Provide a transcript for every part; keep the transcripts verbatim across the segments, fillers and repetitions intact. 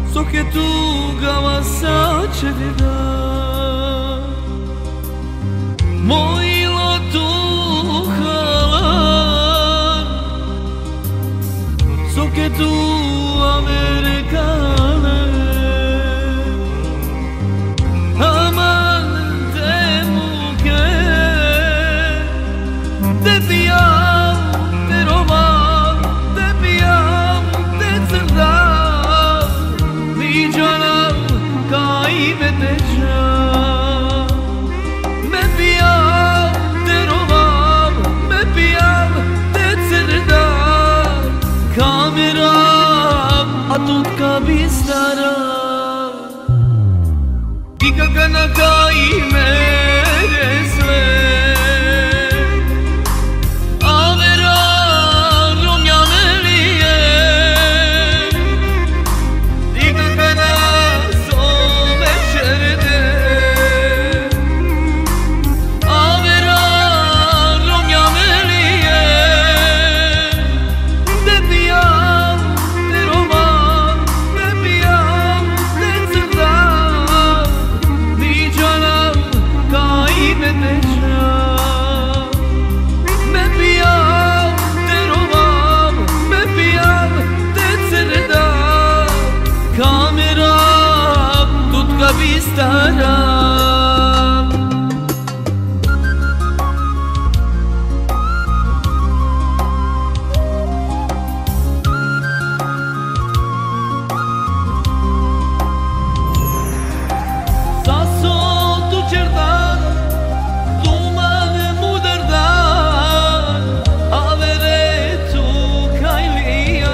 so che tu gavassa da mojilo tu halan so che tu americana aman te muke te piam te roman te piam te zerdam mi canım kaybedeceğim me piam te roman me piam te zerdam kameram atut kabistara diga kana kaime resle avera romyanelie diga kana so meşerde avera romyanelie de piam de roman de piam de zerdam mi canım kaybedeceğim me piam de roman me piam de zerdam kameram tut kabistaram sasso tu cerdan tu mane muderdan avere tu kailia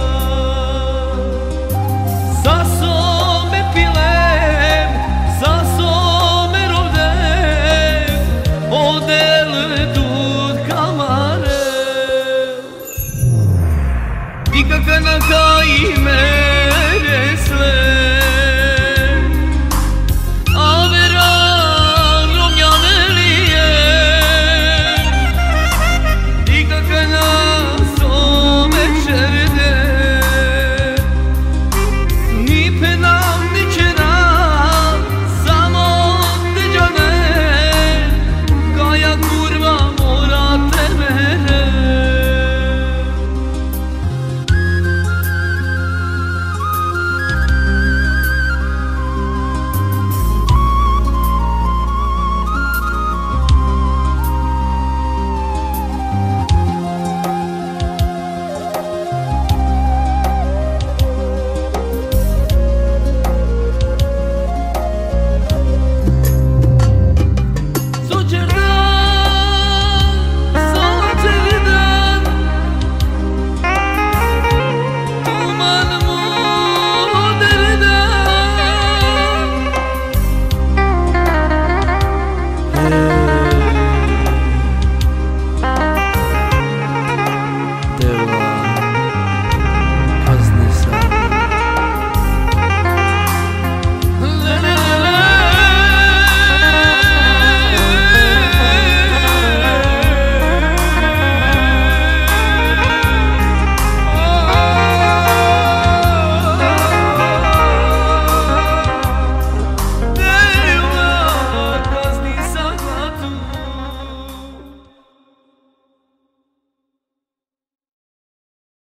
sasso me pilem sasso me rodem odel tut kamare diga kana kaime resle